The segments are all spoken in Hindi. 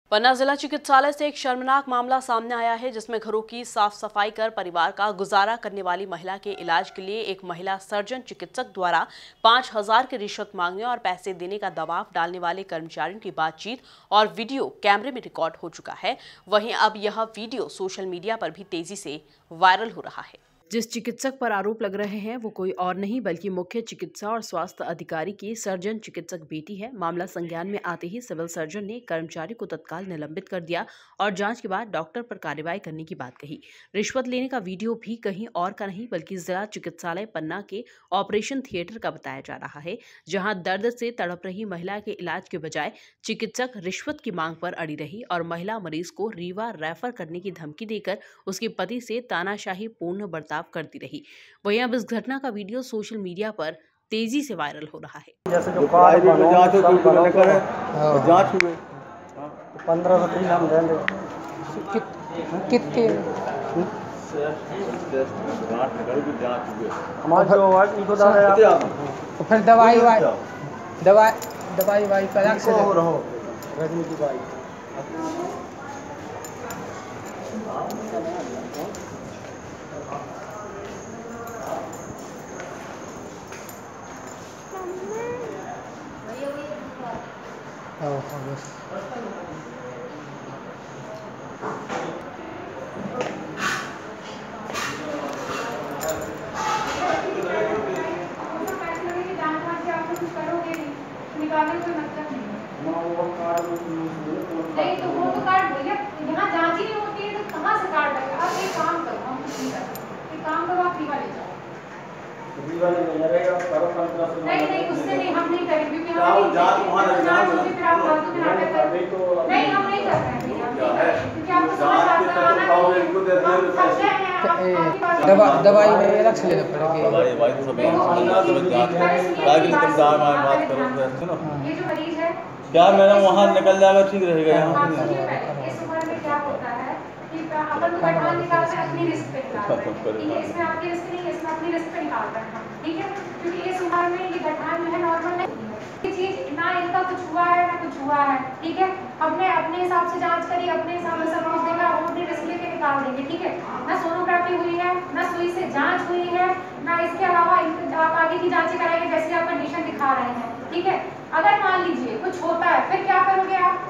पन्ना जिला चिकित्सालय से एक शर्मनाक मामला सामने आया है, जिसमें घरों की साफ सफाई कर परिवार का गुजारा करने वाली महिला के इलाज के लिए एक महिला सर्जन चिकित्सक द्वारा 5,000 की रिश्वत मांगने और पैसे देने का दबाव डालने वाले कर्मचारियों की बातचीत और वीडियो कैमरे में रिकॉर्ड हो चुका है। वहीं अब यह वीडियो सोशल मीडिया पर भी तेजी से वायरल हो रहा है। जिस चिकित्सक पर आरोप लग रहे हैं वो कोई और नहीं बल्कि मुख्य चिकित्सा और स्वास्थ्य अधिकारी की सर्जन चिकित्सक बेटी है। मामला संज्ञान में आते ही सिविल सर्जन ने कर्मचारी को तत्काल निलंबित कर दिया और जांच के बाद डॉक्टर पर कार्रवाई करने की बात कही। रिश्वत लेने का वीडियो भी कहीं और का नहीं बल्कि जिला चिकित्सालय पन्ना के ऑपरेशन थिएटर का बताया जा रहा है, जहां दर्द से तड़प रही महिला के इलाज के बजाय चिकित्सक रिश्वत की मांग पर अड़ी रही और महिला मरीज को रीवा रेफर करने की धमकी देकर उसके पति से तानाशाही पूर्ण बर्ताव करती रही। वहीं अब इस घटना का वीडियो सोशल मीडिया पर तेजी से वायरल हो रहा है। जैसे जो कार्ड जांच हो जांच हुए 15 से 3 हम देंगे कितने हमारे जो इनको दाया तो फिर दवाई का अलग से रहो रजनी की दवाई नहीं तो वो तो कार्ड भैया यहाँ जांच ही नहीं होती है तो कहाँ से कार्ड लगेगा। आप एक काम करो, हम कुछ नहीं करते, एक काम करो, आप रीवा ले जाओ। नहीं उससे नहीं, हम नहीं करेंगे क्योंकि हम जांच होगी फिर आप फालतू में नाटक करें। नहीं हम नहीं करते हैं क्योंकि आपको समझ आता है दवाई में अलग से लेना पड़ेगा। ये जो मरीज है क्या मैडम वहाँ निकल जाएगा, ठीक रहेगा। इस उम्र में क्या होता है कि अपन तो गठान निकालते हैं अपनी रिस्क पे निकालते हैं, ठीक है। इसमें आपकी रिस्क नहीं है, इसमें अपनी रिस्क पे निकालते हैं हम, ठीक है। क्योंकि इस उम्र में ये गठान जो है नॉर्मल नहीं है, ये चीज ना इनका कुछ हुआ है ना कुछ हुआ है, ठीक है। हमने अपने हिसाब से जांच करी, अपने हिसाब से सब कुछ देखा, वो अपनी रिस्क लेके निकाल देंगे, ठीक है। ना सोनोग्राफी हुई है, ना सुई से जाँच हुई है, ना इसके अलावा आप आगे की जाँचें कराएंगे जैसे आप कंडीशन दिखा रहे हैं, ठीक है। अगर मान लीजिए कुछ होता है फिर क्या करोगे आप?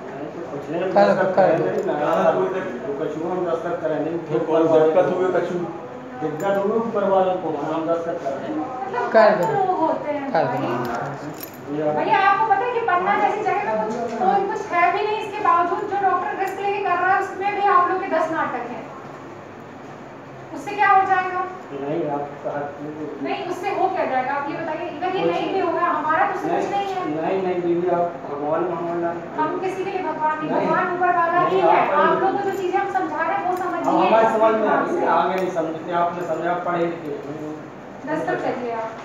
भैया आपको पता है कि पन्ना जैसी जगह में कुछ है भी नहीं, इसके बावजूद जो डॉक्टर रिस्क लेके कर रहा है उसमें भी आप लोग के 10 नाटक हैं। उससे क्या हो जाएगा? नहीं उससे हो क्या जाएगा आप ये बताइए। अगर ये नहीं भी होगा हमारा तो कुछ नहीं है। नहीं दीदी आप भगवान हम किसी के लिए भगवान नहीं, भगवान ऊपर वाला ही है। आप लोग को जो चीजें हम समझा रहे हैं वो समझिए। हमारे समझ में आगे नहीं समझते, आपने समझा पढ़े लिखे। दस्तक करिए आप।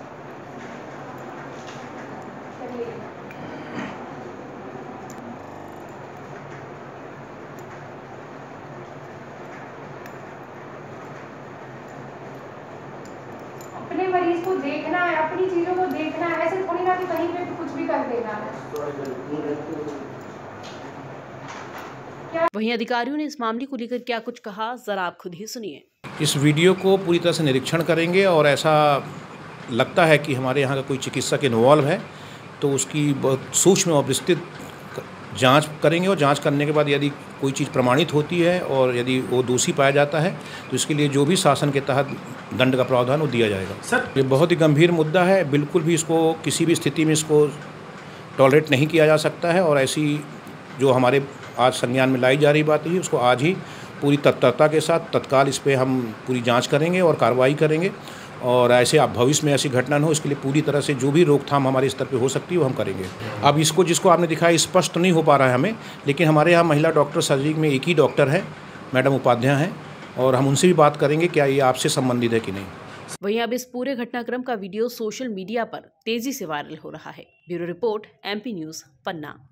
अपने मरीज को देखना है, अपनी चीजों को देखना है, ऐसे थोड़ी ना कि कहीं पे भी कुछ भी कर देना है। वहीं अधिकारियों ने इस मामले को लेकर क्या कुछ कहा, जरा आप खुद ही सुनिए। इस वीडियो को पूरी तरह से निरीक्षण करेंगे और ऐसा लगता है कि हमारे यहाँ का कोई चिकित्सक इन्वॉल्व है तो उसकी बहुत सूक्ष्म और विस्तृत जांच करेंगे और जांच करने के बाद यदि कोई चीज़ प्रमाणित होती है और यदि वो दोषी पाया जाता है तो इसके लिए जो भी शासन के तहत दंड का प्रावधान वो दिया जाएगा। सर ये बहुत ही गंभीर मुद्दा है, बिल्कुल भी इसको किसी भी स्थिति में इसको टॉलरेट नहीं किया जा सकता है और ऐसी जो हमारे आज संज्ञान में लाई जा रही बात है उसको आज ही पूरी तत्परता के साथ तत्काल इस पर हम पूरी जाँच करेंगे और कार्रवाई करेंगे और ऐसे आप भविष्य में ऐसी घटना न हो इसके लिए पूरी तरह से जो भी रोकथाम हमारे स्तर पे हो सकती है वो हम करेंगे। अब इसको जिसको आपने दिखाया स्पष्ट नहीं हो पा रहा है हमें, लेकिन हमारे यहाँ महिला डॉक्टर सर्जरी में एक ही डॉक्टर है, मैडम उपाध्याय हैं और हम उनसे भी बात करेंगे क्या ये आपसे संबंधित है कि नहीं। वहीं अब इस पूरे घटनाक्रम का वीडियो सोशल मीडिया पर तेजी से वायरल हो रहा है। ब्यूरो रिपोर्ट, MP न्यूज़, पन्ना।